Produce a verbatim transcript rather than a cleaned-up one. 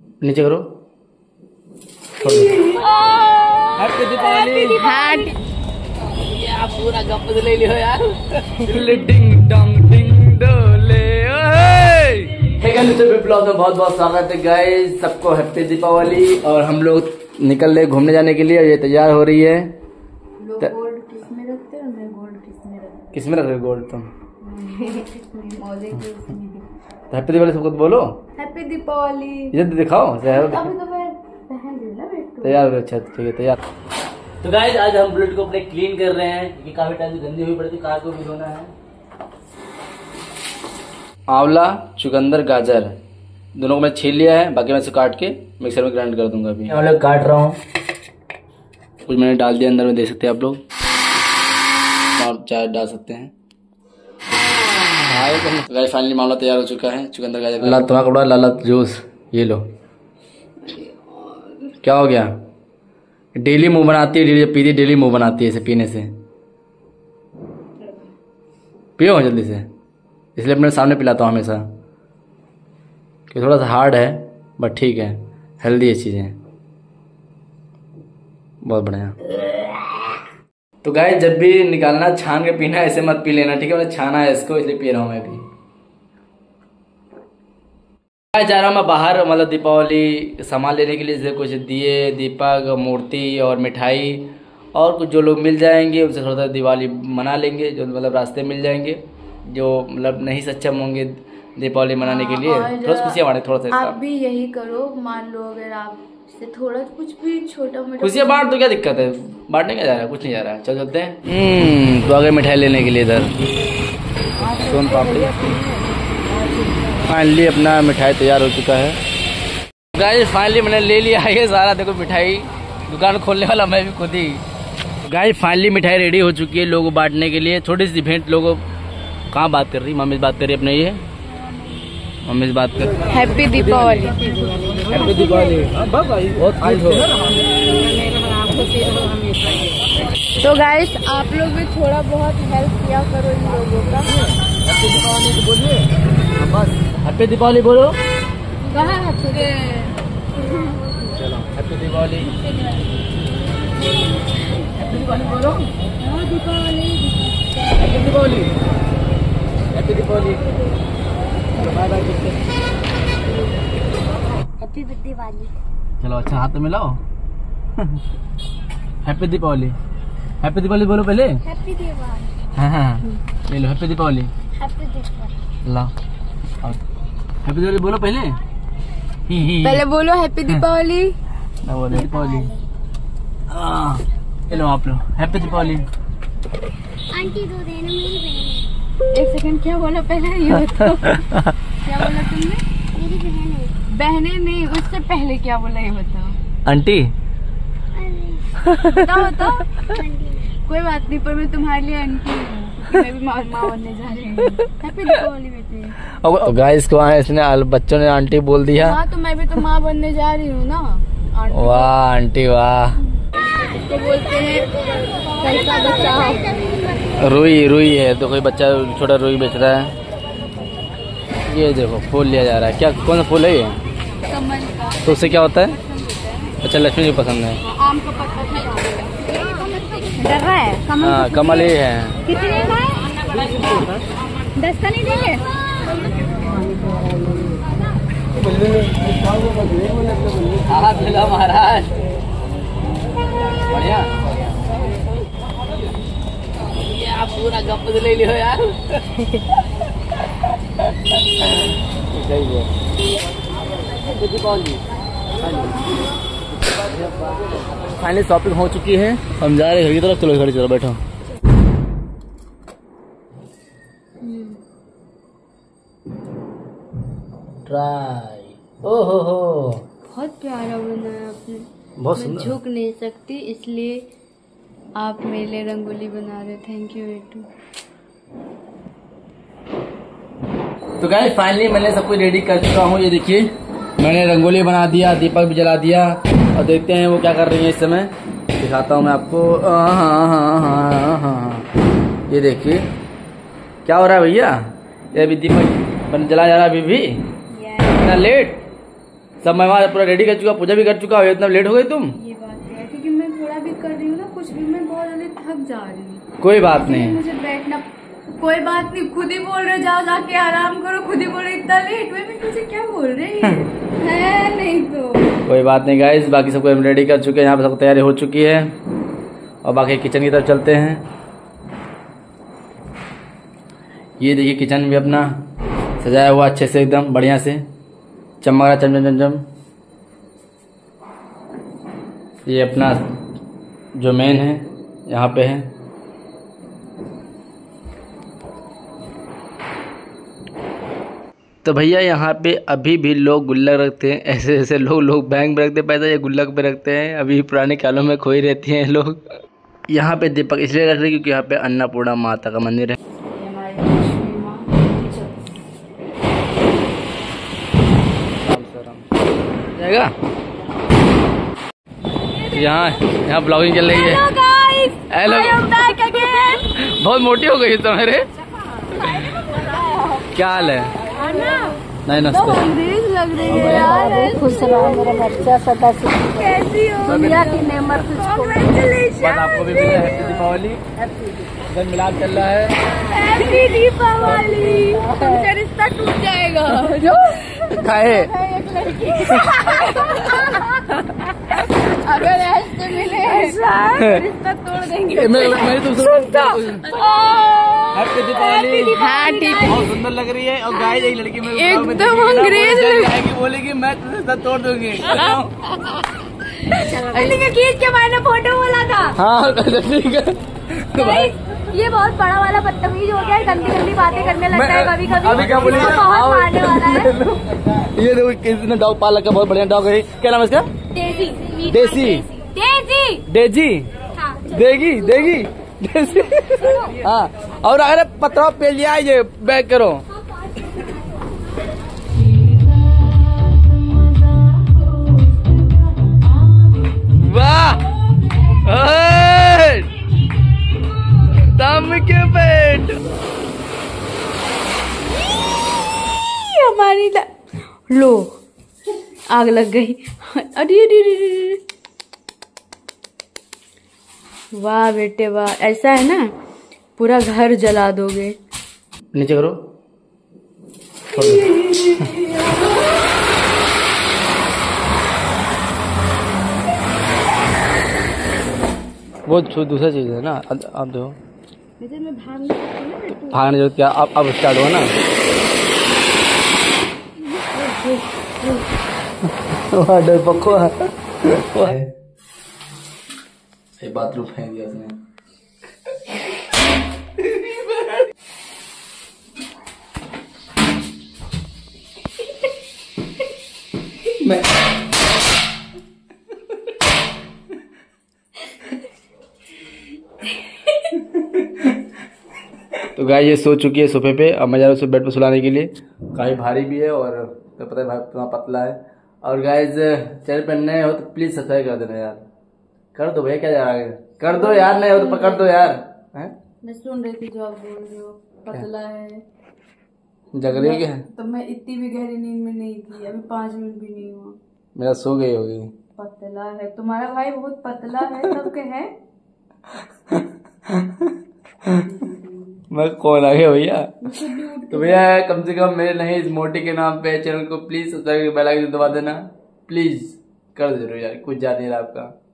नीचे करो। हैप्पी दीपावली। पूरा गप ले लियो यार। डिंग डोंग डिंग डोले। हे गाइस, ब्लॉग में बहुत बहुत स्वागत है गाइस। सबको हैप्पी दीपावली। और हम लोग निकल रहे घूमने जाने के लिए। ये तैयार हो रही है। लोग गोल्ड किस में रखते हैं, मैं गोल्ड किस में रखती हूं। किस में रख रहे हो गोल्ड तुम? मौजे के उसमें। तो हैप्पी दीपावली सबको बोलो। हैप्पी दीपावली। इधर दिखाओ। अभी तो मैं पहन ली ना बेटू। तैयार हो। अच्छा ठीक है, तैयार। तो गाइस, आज हम बुलेट को अपने क्लीन कर रहे हैं क्योंकि काफी टाइम से गंदी हुई पड़ी थी। कार को भी धोना है। आंवला, चुकंदर, गाजर दोनों को मैं छील लिया है। बाकी मैं इसे काट के मिक्सर में ग्राइंड कर दूंगा। अभी आंवला काट रहा हूँ। कुछ मैंने डाल दिया अंदर में, देख सकते हैं आप लोग। आप चाय डाल सकते हैं। तो गाइस, फाइनली मामला तैयार हो चुका है। चुकंदर, गाजर, लाल तुम्हारा कपड़ा, लाला जूस, ये लो। क्या हो गया? डेली मुंह बनाती है, डेली पीती, डेली मुंह बनाती है इसे पीने से। पियो जल्दी से, इसलिए अपने सामने पिलाता हूँ हमेशा। कि थोड़ा सा हार्ड है बट ठीक है, हेल्दी है चीज़ें, बहुत बढ़िया। तो गाइस, जब भी निकालना छान के पीना, ऐसे मत पी लेना, ठीक है? मैंने छाना है इसको, इसलिए पी रहा हूँ मैं भी। जा रहा हूँ मैं बाहर, मतलब दीपावली सामान लेने के लिए, जैसे कुछ दिए, दीपक, मूर्ति और मिठाई और कुछ जो लोग मिल जाएंगे उनसे थोड़ा सा दिवाली मना लेंगे। जो मतलब रास्ते मिल जाएंगे, जो मतलब नहीं सक्षम होंगे दीपावली मनाने के लिए, थोड़ा सा खुशियाँ बांटे। थोड़ा सा आप भी यही करो। मान लो अगर आप से थोड़ा कुछ भी छोटा मोटा खुशियाँ बांट तो क्या दिक्कत है? बांटने क्या जा रहा है? कुछ नहीं जा रहा है। चल चलते हैं। तो आगे मिठाई लेने के लिए इधर सोन पापड़ी। फाइनली अपना मिठाई तैयार हो चुका है गाइस। फाइनली मैंने ले लिया है ये सारा। देखो मिठाई, दुकान खोलने वाला मैं भी खुद ही। गाइस, फाइनली मिठाई रेडी हो चुकी है लोगों को बांटने के लिए। थोड़ी सी भेंट लोगों। कहाँ बात कर रही? मम्मी से बात कर रही है अपने। ये मम्मी से बात कर। हैप्पी दीपावली। हैप्पी दीपावली। बहुत खुश हो। तो गाइस, आप लोग भी थोड़ा बहुत हेल्प किया करो इन लोगों का। हैप्पी दीपावली तो बोलिए बस। हैप्पी दीपावली बोलो। कहाँ हैप्पी? चलो हैप्पी दीपावली। हैप्पी दीपावली बोलो। Deepawali. Happy Deepawali. Happy Deepawali. Bye bye. Happy Deepawali. चलो अच्छा हाथ तो मिलाओ। हैप्पी दीपावली। हैप्पी दीपावली बोलो पहले। हैप्पी दीपावली। हाँ हाँ ले लो। हैप्पी दीपावली। हैप्पी दीपावली। ला हैप्पी दीपावली बोलो पहले। ही ही पहले बोलो हैप्पी दीपावली। ना बोलो दीपावली। ये लो आप लोग हैप्पी दीपावली। आंटी दो देना मेरी बहन। एक सेकंड, क्या बोला पहले ये बताओ। क्या बोला तुमने? मेरी बहन है। बहनें नहीं, उससे पहले क्या बोला ये बताओ। आंटी। बताओ बताओ। कोई बात नहीं, पर मैं तुम्हारे लिए आंटी हूँ। मैं भी माँ माँ बनने जा रही हूँ। हैप्पी दीपावली बेटे। तो गाइस को इसने बच्चों ने आंटी बोल दिया। हाँ, तो मैं भी तो माँ बनने जा रही हूँ ना। वाह आंटी वाह। तो बोलते हैं कैसा बच्चा? रुई रुई है। तो कोई बच्चा छोटा रुई बेच रहा है। ये देखो फूल लिया जा रहा है। क्या कौन सा फूल है ये? कमल का। तो उससे क्या होता है? अच्छा, लक्ष्मी जी पसंद है। आम का पत्ता डर रहा है। कमल हाँ कमल ही है। कितने का है? दस का नहीं देंगे? महाराज बढ़िया। ये आप पूरा गप ले लियो यार। फाइनली शॉपिंग हो चुकी है। हम जा रहे हैं घर की तरफ। चलो घर की तरफ बैठो। ट्राई। ओहो हो, बहुत प्यारा बनाया आपने। बहुत मैं सुंदर। झुक नहीं सकती, इसलिए आप मेरे लिए रंगोली बना रहे। थैंक यू बेटू। तो गाइस, फाइनली मैंने सब कुछ रेडी कर चुका हूँ। ये देखिए मैंने रंगोली बना दिया, दीपक भी जला दिया। और देखते हैं वो क्या कर रही है इस समय। दिखाता हूँ मैं आपको। हाँ हाँ हाँ हाँ, ये देखिए क्या हो रहा है भैया। ये अभी दीपक बन जला जा रहा है। अभी भी इतना लेट? सब मैं वहाँ पूरा रेडी कर चुका, पूजा भी कर चुका हूँ, इतना लेट हो गई तुम? ये बात है क्योंकि मैं थोड़ा भी कर रही हूँ ना, कुछ भी, मैं बहुत जल्दी थक जा रही हूँ। कोई बात नहीं, मुझे बैठना, कोई बात नहीं, खुद ही बोल रहे जाओ जाके आराम करो, खुद ही बोल रहे इतना लेट हुए, मैं तुझे क्या बोल रही है नहीं तो कोई बात नहीं गाइस। बाकी सबको हम रेडी कर चुके हैं, यहाँ पे सब तैयारी हो चुकी है और बाकी किचन की तरफ चलते हैं। ये देखिए किचन भी अपना सजाया हुआ अच्छे से, एकदम बढ़िया से चमक रहा, चमचम चमचम। ये अपना जो मेन है यहाँ पे है। तो भैया यहाँ पे अभी भी लोग गुल्लक रखते हैं, ऐसे ऐसे लोग लोग बैंक में रखते हैं पैसा, ये गुल्लक पे रखते हैं। अभी पुराने ख्यालों में खोई रहती हैं लोग। यहाँ पे दीपक इसलिए रख रहे हैं क्योंकि यहाँ पे अन्नपूर्णा माता का मंदिर है। जाएगा यहाँ यहाँ ब्लॉगिंग चल रही है। हेलो, बहुत मोटी हो गई तो मेरे, क्या हाल है? नहीं नमस्ते, अंग्रेज लग रही है यार। खुश रहो मेरा बच्चा, सदा से कैसी हो, दुनिया की नेमत तुझको। बस आपको भी मिला हैप्पी दीपावली, जब मिलाद चल रहा है। हैप्पी दीपावली। तुमसे रिश्ता टूट जाएगा जो खाए एक लड़की अगर ऐसे मिले रिश्ता तोड़ देंगे। मैं मैं तुमसे हैप्पी दीपावली। हाँ ठीक है, बहुत सुंदर लग रही है। और गाइस एक लड़की में एकदम अंग्रेज जाएगी, बोलेगी मैं तुझे तोड़ दूंगी। खींच के मैंने फोटो बोला था। हाँ ठीक है। ये बहुत बड़ा वाला बदतमीज हो गया है, गंदी गंदी बातें करने लगता है कभी कभी। अभी क्या बोली? बहुत मारने वाला है। ये देखो किसी डॉग पाल रखा, बहुत बढ़िया डॉग है। क्या नाम है इसका? देसी देसी देसी डेजी हाँ। देगी देगी देसी। हाँ, और अगर पत्थर पे लिया ये बैक करो। वाह, दम के पेट हमारी लो आग लग गई। अरे अरे अरे, वाह बेटे वाह, ऐसा है ना पूरा घर जला दोगे। नीचे करो। वो दूसरा चीज है ना। अब देखो मैं भागने भागने जो क्या अब अब स्टार्ट हुआ ना। डर पक्को बाथरूम फेंक दिया उसने। मैं तो गाय ये सो चुकी है सोफे पे। अब मैं जा रहा हूँ उसे बेड पे सुलाने के लिए। काफी भारी भी है और तो पता है भाई इतना पतला है। और गाइज चैनल पर नए हो तो प्लीज सब्सक्राइब कर देना यार। कर दो भैया, क्या जा रहा है, कर दो यार। नहीं हो तो पकड़ दो यार। हैं? मैं सुन रही थी जो आप बोल रहे हो, पतला है। जग रही हो क्या? तो मैं इतनी भी गहरी नींद में नहीं थी, अभी पाँच मिनट भी नहीं हुआ। मेरा सो गई होगी। पतला है तुम्हारा भाई, बहुत पतला है तब के है। मैं कौन आ गया भैया? तो भैया कम से कम मेरे नहीं इस मोटी के नाम पे चैनल को प्लीज सब्सक्राइब बेल आइकन दबा देना। प्लीज कर दे रहे यार, कुछ ज्यादा नहीं रहा आपका।